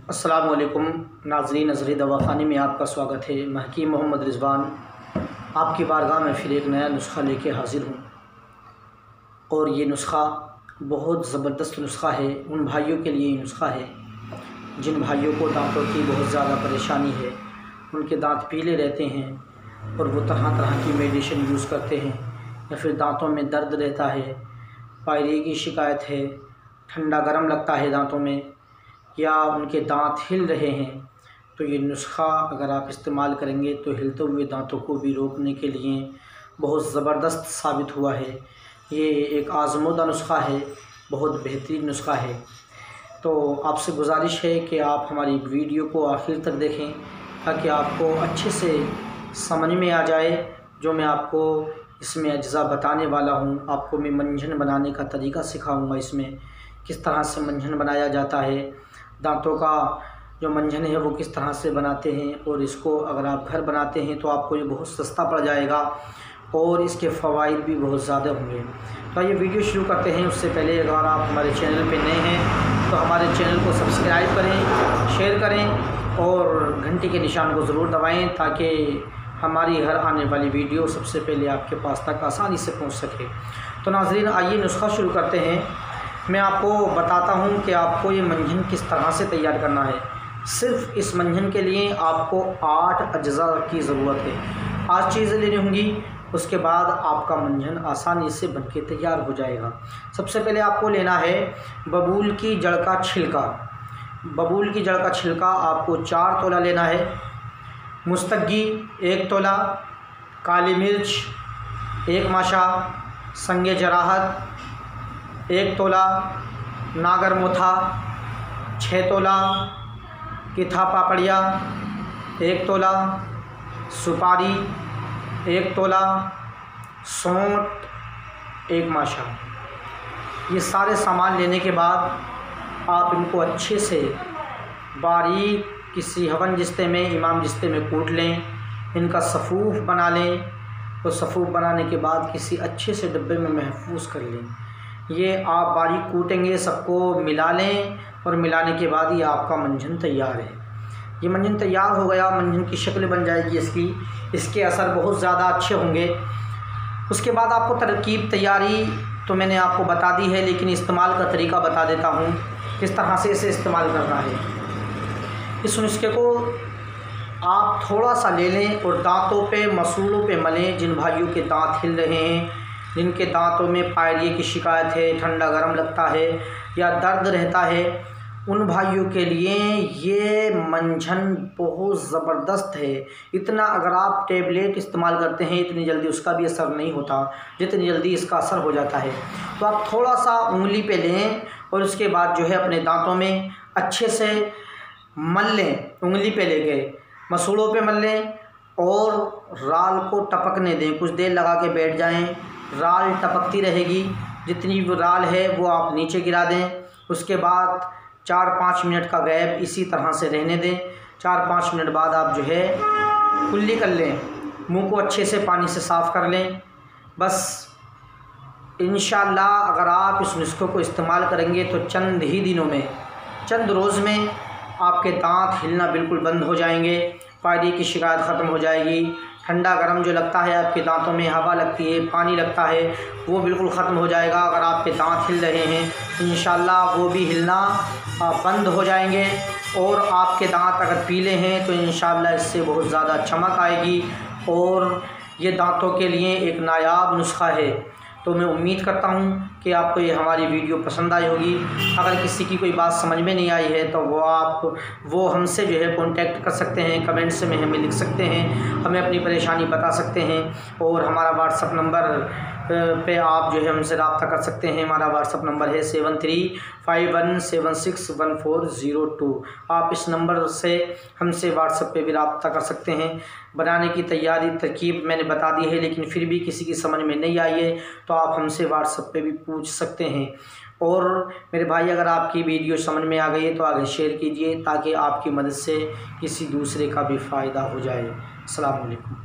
अस्सलाम वालेकुम नाज़रीन, नज़री दवाख़ाने में आपका स्वागत है। मैं हकीम मोहम्मद रिज़वान आपकी बारगाह में फिर एक नया नुस्ख़ा लेके हाज़िर हूँ और ये नुस्ख़ा बहुत ज़बरदस्त नुस्ख़ा है। उन भाइयों के लिए नुस्ख़ा है जिन भाइयों को दांतों की बहुत ज़्यादा परेशानी है, उनके दांत पीले रहते हैं और वो तरह तरह की मेडिसिन यूज़ करते हैं, या फिर दांतों में दर्द रहता है, पायरिया की शिकायत है, ठंडा गर्म लगता है दांतों में, या उनके दांत हिल रहे हैं। तो ये नुस्ख़ा अगर आप इस्तेमाल करेंगे तो हिलते हुए दांतों को भी रोकने के लिए बहुत ज़बरदस्त साबित हुआ है। ये एक आज़मूदा नुस्ख़ा है, बहुत बेहतरीन नुस्ख़ा है। तो आपसे गुजारिश है कि आप हमारी वीडियो को आखिर तक देखें ताकि आपको अच्छे से समझ में आ जाए जो मैं आपको इसमें अज्जा बताने वाला हूँ। आपको मैं मंजन बनाने का तरीका सिखाऊंगा, इसमें किस तरह से मंजन बनाया जाता है, दांतों का जो मंजन है वो किस तरह से बनाते हैं, और इसको अगर आप घर बनाते हैं तो आपको ये बहुत सस्ता पड़ जाएगा और इसके फ़वाइद भी बहुत ज़्यादा होंगे। तो ये वीडियो शुरू करते हैं। उससे पहले अगर आप हमारे चैनल पे नए हैं तो हमारे चैनल को सब्सक्राइब करें, शेयर करें और घंटी के निशान को ज़रूर दबाएं ताकि हमारी हर आने वाली वीडियो सबसे पहले आपके पास तक आसानी से पहुंच सके। तो नाज़रीन, आइए नुस्ख़ा शुरू करते हैं। मैं आपको बताता हूं कि आपको ये मंजन किस तरह से तैयार करना है। सिर्फ़ इस मंजन के लिए आपको 8 अज्जा की ज़रूरत है। 8 चीज़ें लेनी होंगी, उसके बाद आपका मंजन आसानी से बनके तैयार हो जाएगा। सबसे पहले आपको लेना है बबूल की जड़ का छिलका। बबूल की जड़ का छिलका आपको 4 तोला लेना है। मुस्तगी 1 तोला, काली मिर्च 1 माशा, संगे जराहत 1 तोला, नागर मोथा 6 तोला, किथा पापड़िया 1 तोला, सुपारी 1 तोला, सौंठ 1 माशा। ये सारे सामान लेने के बाद आप इनको अच्छे से बारीक किसी हवन जिस्ते में, इमाम जिस्ते में कूट लें। इनका सफ़ूफ़ बना लें और सफ़ूफ़ बनाने के बाद किसी अच्छे से डब्बे में महफूज कर लें। ये आप बारीक कूटेंगे, सबको मिला लें और मिलाने के बाद ये आपका मंजन तैयार है। ये मंजन तैयार हो गया, मंजन की शक्ल बन जाएगी इसके असर बहुत ज़्यादा अच्छे होंगे। उसके बाद आपको तरकीब तैयारी तो मैंने आपको बता दी है, लेकिन इस्तेमाल का तरीका बता देता हूँ किस तरह से इसे इस्तेमाल करना है। इस नुस्खे को आप थोड़ा सा ले लें और दांतों पे, मसूड़ों पे मलें। जिन भाइयों के दांत हिल रहे हैं, जिनके दांतों में पायरिया की शिकायत है, ठंडा गर्म लगता है या दर्द रहता है, उन भाइयों के लिए ये मंजन बहुत ज़बरदस्त है। इतना अगर आप टेबलेट इस्तेमाल करते हैं इतनी जल्दी उसका भी असर नहीं होता जितनी जल्दी इसका असर हो जाता है। तो आप थोड़ा सा उंगली पे लें और उसके बाद जो है अपने दांतों में अच्छे से मल लें। उंगली पे लेके मसूड़ों पे मल लें और राल को टपकने दें। कुछ देर लगा के बैठ जाएं, राल टपकती रहेगी। जितनी भी राल है वो आप नीचे गिरा दें। उसके बाद 4-5 मिनट का गैप इसी तरह से रहने दें। 4-5 मिनट बाद आप जो है कुल्ली कर लें, मुंह को अच्छे से पानी से साफ़ कर लें। बस इंशाअल्लाह अगर आप इस नुस्खे को इस्तेमाल करेंगे तो चंद ही दिनों में, चंद रोज़ में आपके दांत हिलना बिल्कुल बंद हो जाएंगे, पायरिया की शिकायत ख़त्म हो जाएगी, ठंडा गर्म जो लगता है आपके दांतों में, हवा लगती है, पानी लगता है, वो बिल्कुल ख़त्म हो जाएगा। अगर आपके दांत हिल रहे हैं तो इंशाअल्लाह वो भी हिलना बंद हो जाएंगे। और आपके दांत अगर पीले हैं तो इंशाअल्लाह इससे बहुत ज़्यादा चमक आएगी और ये दांतों के लिए एक नायाब नुस्खा है। तो मैं उम्मीद करता हूँ कि आपको ये हमारी वीडियो पसंद आई होगी। अगर किसी की कोई बात समझ में नहीं आई है तो वो हमसे जो है कांटेक्ट कर सकते हैं, कमेंट्स में हमें लिख सकते हैं, हमें अपनी परेशानी बता सकते हैं। और हमारा व्हाट्सअप नंबर पे आप जो है हमसे रब्ता कर सकते हैं। हमारा व्हाट्सअप नंबर है 7351761402। आप इस नंबर से हमसे व्हाट्सअप पे भी रब्ता कर सकते हैं। बनाने की तैयारी तरकीब मैंने बता दी है, लेकिन फिर भी किसी की समझ में नहीं आई है तो आप हमसे व्हाट्सअप पे भी पूछ सकते हैं। और मेरे भाई, अगर आपकी वीडियो समझ में आ गई है तो आगे शेयर कीजिए ताकि आपकी मदद से किसी दूसरे का भी फ़ायदा हो जाए। अस्सलाम वालेकुम।